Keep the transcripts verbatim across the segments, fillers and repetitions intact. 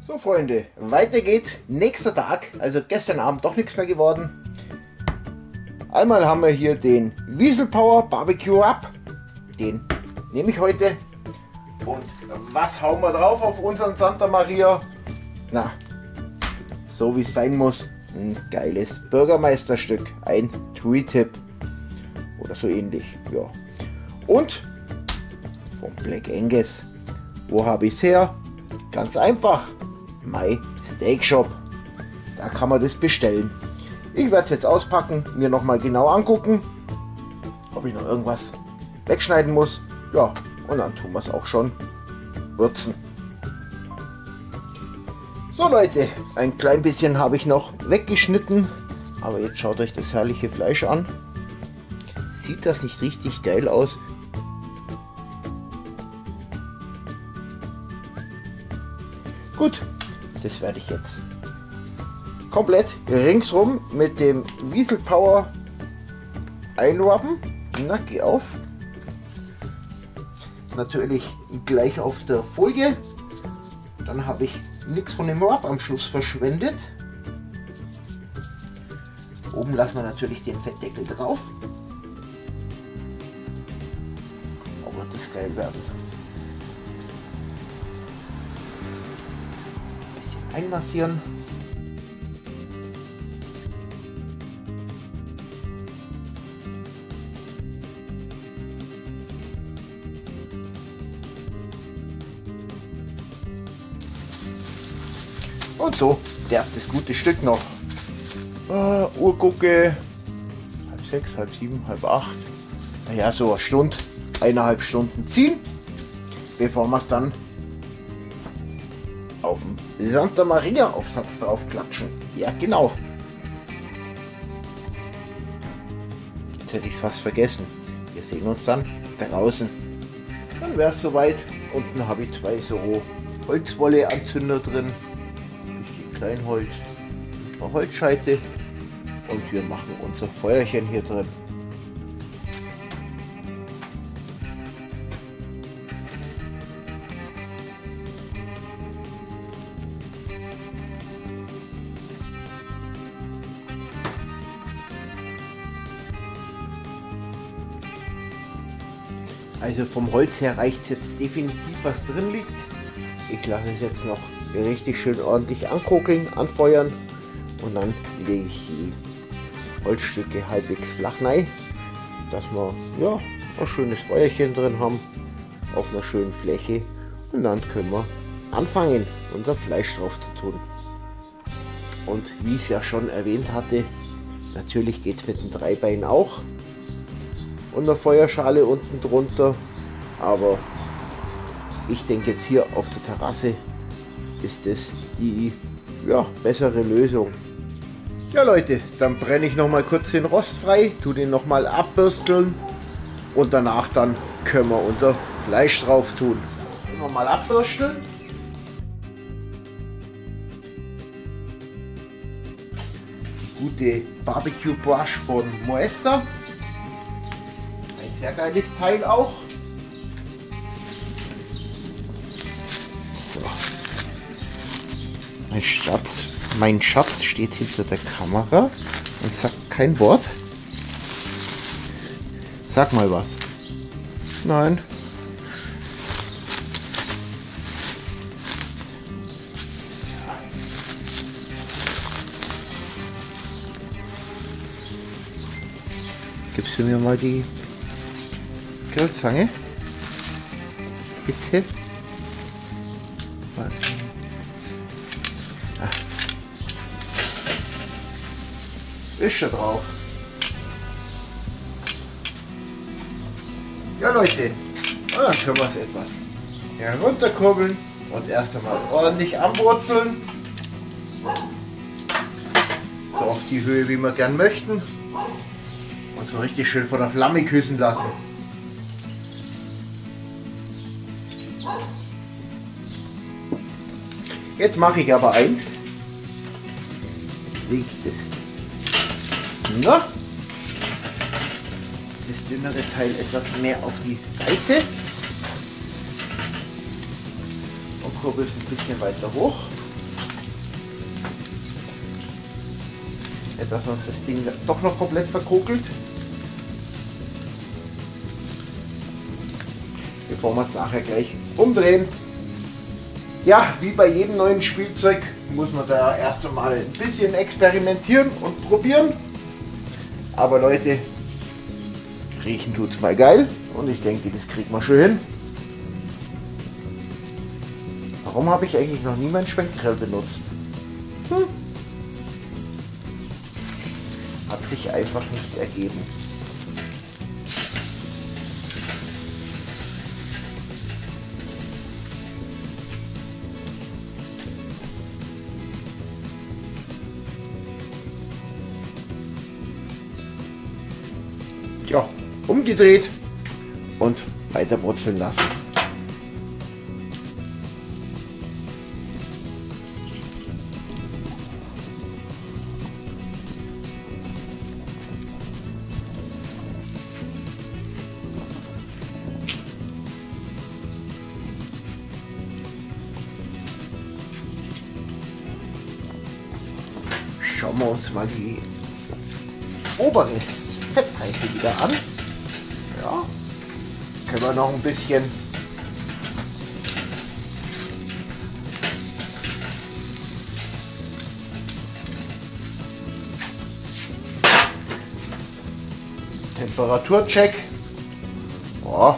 So Freunde, weiter geht's. Nächster Tag, also gestern Abend doch nichts mehr geworden. Einmal haben wir hier den Wieselpower Barbecue Rub. Den nehme ich heute. Und was hauen wir drauf auf unseren Santa Maria? Na, so wie es sein muss. Ein geiles Bürgermeisterstück. Ein Tri-Tip. Oder so ähnlich. Ja. Und vom Black Angus. Wo habe ich es her? Ganz einfach. My Steak Shop. Da kann man das bestellen. Ich werde es jetzt auspacken, mir nochmal genau angucken, ob ich noch irgendwas wegschneiden muss. Ja, und dann tun wir es auch schon würzen. So Leute, ein klein bisschen habe ich noch weggeschnitten. Aber jetzt schaut euch das herrliche Fleisch an. Sieht das nicht richtig geil aus? Gut, das werde ich jetzt komplett ringsrum mit dem Wieselpower einrubben. Na, geh auf. Natürlich gleich auf der Folie. Dann habe ich nichts von dem Rub am Schluss verschwendet. Oben lassen wir natürlich den Fettdeckel drauf. Oh, wird das geil werden. Ein bisschen einmassieren. Und so darf das gute Stück noch äh, Uhr gucke, halb sechs, halb sieben, halb acht, naja, so eine Stunde, eineinhalb Stunden ziehen, bevor wir es dann auf den Santa Maria Aufsatz drauf klatschen. Ja, genau. Jetzt hätte ich es fast vergessen. Wir sehen uns dann draußen. Dann wäre es soweit. Unten habe ich zwei so Holzwolle-Anzünder drin. Kleinholz, ein paar Holzscheite und wir machen unser Feuerchen hier drin. Also vom Holz her reicht es jetzt definitiv, was drin liegt. Ich lasse es jetzt noch richtig schön ordentlich ankokeln, anfeuern und dann lege ich die Holzstücke halbwegs flach rein, dass wir ja ein schönes Feuerchen drin haben auf einer schönen Fläche und dann können wir anfangen, unser Fleisch drauf zu tun. Und wie ich es ja schon erwähnt hatte, natürlich geht es mit dem Dreibein auch und der Feuerschale unten drunter, aber ich denke jetzt hier auf der Terrasse ist es die ja, bessere Lösung. Ja Leute, dann brenne ich noch mal kurz den Rost frei, tu den noch mal abbürsteln und danach dann können wir unser Fleisch drauf tun. Noch mal abbürsteln. Gute Barbecue Brush von Moesta. Ein sehr geiles Teil auch. Mein Schatz, mein Schatz steht hinter der Kamera und sagt kein Wort. Sag mal was. Nein. Gibst du mir mal die Grillzange? Bitte? Warte. Ist schon drauf. Ja Leute, dann können wir es etwas herunterkurbeln und erst einmal ordentlich anwurzeln. So auf die Höhe, wie wir gern möchten. Und so richtig schön von der Flamme küssen lassen. Jetzt mache ich aber eins. Lege ich das Na, das dünnere Teil etwas mehr auf die Seite und kurbel es ein bisschen weiter hoch. Nicht, dass uns das Ding doch noch komplett verkokelt. Bevor wir es nachher gleich umdrehen. Ja, wie bei jedem neuen Spielzeug muss man da erst einmal ein bisschen experimentieren und probieren. Aber Leute, riechen tut es mal geil und ich denke, das kriegt man schön hin. Warum habe ich eigentlich noch nie meinen Schwenkgrill benutzt? Hm. Hat sich einfach nicht ergeben. Ja, umgedreht und weiter brutzeln lassen. Schauen wir uns mal die obere Fettseite wieder an. Ja, können wir noch ein bisschen Temperaturcheck. Oh.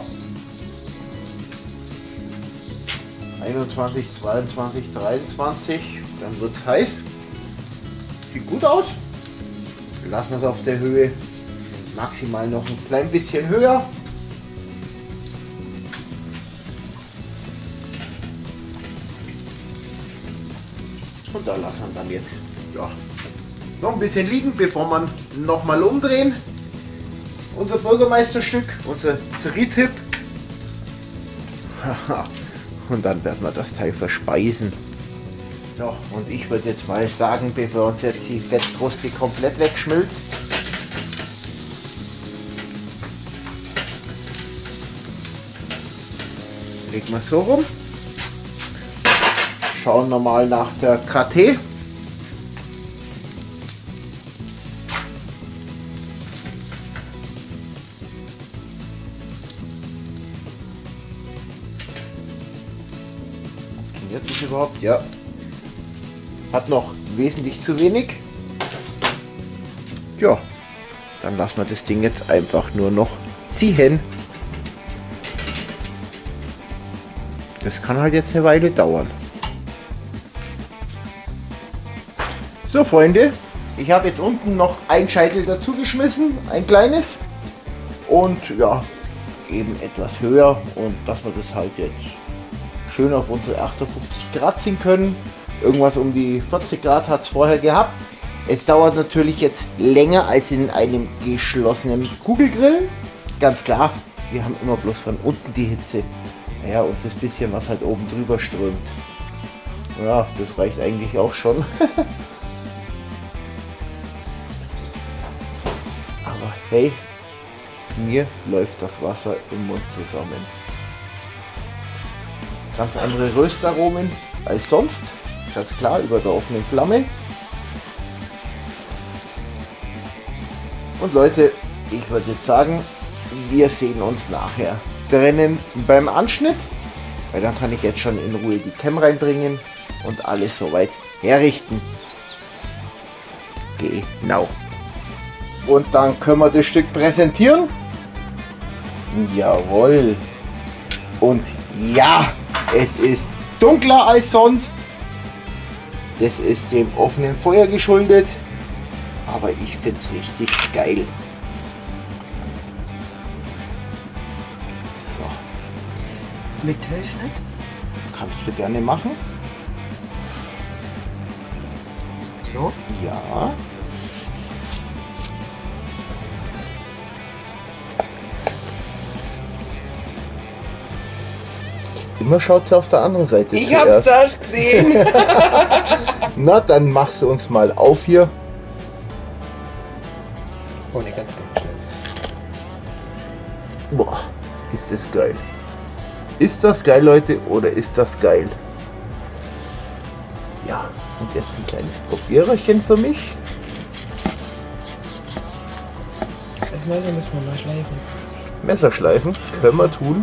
einundzwanzig, zweiundzwanzig, dreiundzwanzig, dann wird es heiß. Sieht gut aus. Lassen wir es auf der Höhe, maximal noch ein klein bisschen höher. Und da lassen wir dann jetzt ja, noch ein bisschen liegen, bevor man noch mal umdrehen. Unser Bürgermeisterstück, unser Tri-Tip. Und dann werden wir das Teil verspeisen. So, und ich würde jetzt mal sagen, bevor uns jetzt die Fettkruste komplett wegschmilzt, legen wir es so rum, schauen wir mal nach der K T. Funktioniert das überhaupt? Ja. Hat noch wesentlich zu wenig. Ja, dann lassen wir das Ding jetzt einfach nur noch ziehen. Das kann halt jetzt eine Weile dauern. So Freunde, ich habe jetzt unten noch ein Scheitel dazu geschmissen, ein kleines. Und ja, eben etwas höher und dass wir das halt jetzt schön auf unsere achtundfünfzig Grad ziehen können. Irgendwas um die vierzig Grad hat es vorher gehabt. Es dauert natürlich jetzt länger als in einem geschlossenen Kugelgrill. Ganz klar, wir haben immer bloß von unten die Hitze. Ja, und das bisschen, was halt oben drüber strömt. Ja, das reicht eigentlich auch schon. Aber hey, mir läuft das Wasser im Mund zusammen. Ganz andere Röstaromen als sonst. Ganz klar, über der offenen Flamme. Und Leute, ich würde jetzt sagen, wir sehen uns nachher drinnen beim Anschnitt, weil dann kann ich jetzt schon in Ruhe die Cam reinbringen und alles soweit herrichten. Genau. Und dann können wir das Stück präsentieren. Jawohl. Und ja, es ist dunkler als sonst. Das ist dem offenen Feuer geschuldet, aber ich finde es richtig geil. So. Mittelschnitt? Kannst du gerne machen. So? Ja. Immer schaut sie auf der anderen Seite Ich zuerst. hab's da gesehen. Na, dann machst du uns mal auf hier. Oh ne, ganz, ganz schnell. Boah, ist das geil. Ist das geil, Leute, oder ist das geil? Ja, und jetzt ein kleines Probiererchen für mich. Das Messer müssen wir mal schleifen. Messer schleifen können wir tun.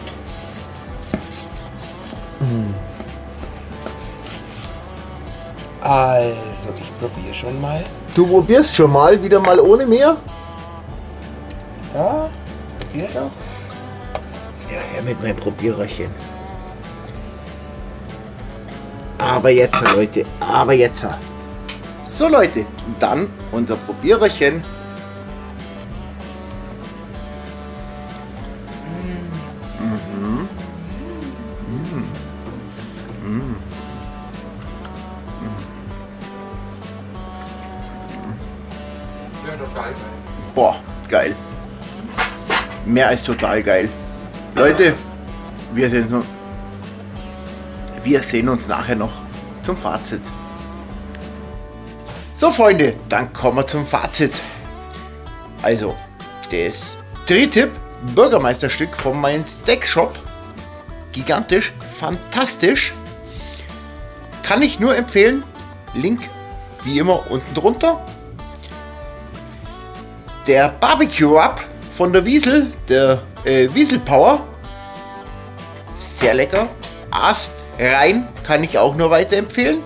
Hm. Also, ich probiere schon mal. Du probierst schon mal, wieder mal ohne mehr? Ja, probier doch. Ja, her mit meinem Probiererchen. Aber jetzt, Leute, aber jetzt. So, Leute, dann unser Probiererchen. Mhm. Mhm. Mhm. Ja, total geil. Boah, geil. Mehr als total geil. Leute, wir, sind, wir sehen uns nachher noch zum Fazit. So, Freunde, dann kommen wir zum Fazit. Also, das Tri-Tip Bürgermeisterstück von meinem Steak Shop. Gigantisch, fantastisch. Kann ich nur empfehlen. Link wie immer unten drunter. Der Barbecue Rub von der Wiesel, der äh, Wiesel Power. Sehr lecker. Ast rein, kann ich auch nur weiterempfehlen.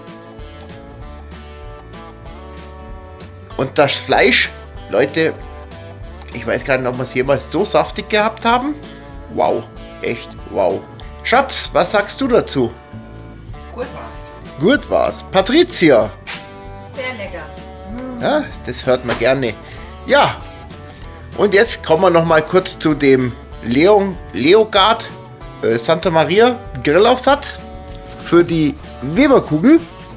Und das Fleisch, Leute, ich weiß gar nicht, ob wir es jemals so saftig gehabt haben. Wow, echt wow. Schatz, was sagst du dazu? Gut war's. Gut war's. Patricia. Sehr lecker. Ja, das hört man gerne. Ja, und jetzt kommen wir noch mal kurz zu dem Leon, Leogard äh, Santa Maria Grillaufsatz für die Weberkugel.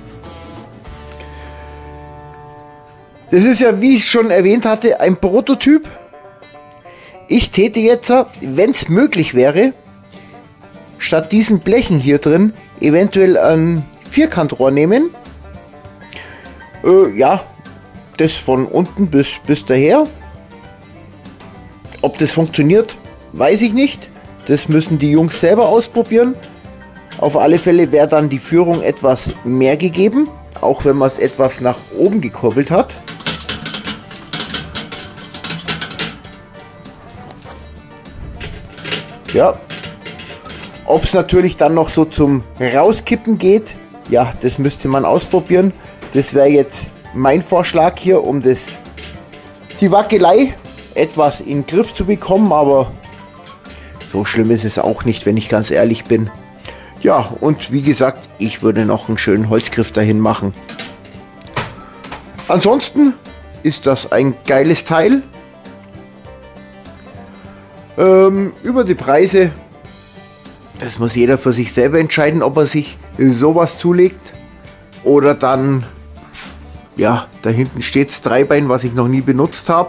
Das ist ja, wie ich schon erwähnt hatte, ein Prototyp. Ich täte jetzt, wenn es möglich wäre, statt diesen Blechen hier drin eventuell ein Vierkantrohr nehmen. Äh, ja, das von unten bis, bis daher. Ob das funktioniert, weiß ich nicht. Das müssen die Jungs selber ausprobieren. Auf alle Fälle wäre dann die Führung etwas mehr gegeben, auch wenn man es etwas nach oben gekurbelt hat. Ja, ob es natürlich dann noch so zum Rauskippen geht, ja, das müsste man ausprobieren. Das wäre jetzt mein Vorschlag hier, um das, die Wackelei etwas in den Griff zu bekommen, aber so schlimm ist es auch nicht, wenn ich ganz ehrlich bin. Ja, und wie gesagt, ich würde noch einen schönen Holzgriff dahin machen. Ansonsten ist das ein geiles Teil. Ähm, über die Preise, das muss jeder für sich selber entscheiden, ob er sich sowas zulegt oder dann, ja, da hinten steht das Dreibein, was ich noch nie benutzt habe.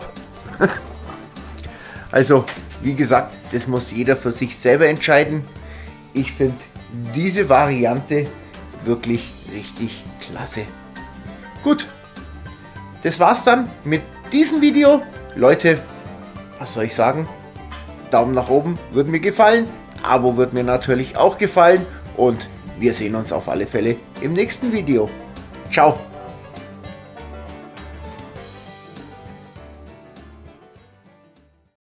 Also, wie gesagt, das muss jeder für sich selber entscheiden. Ich finde diese Variante wirklich richtig klasse. Gut, das war's dann mit diesem Video. Leute, was soll ich sagen? Daumen nach oben würde mir gefallen. Abo wird mir natürlich auch gefallen. Und wir sehen uns auf alle Fälle im nächsten Video. Ciao.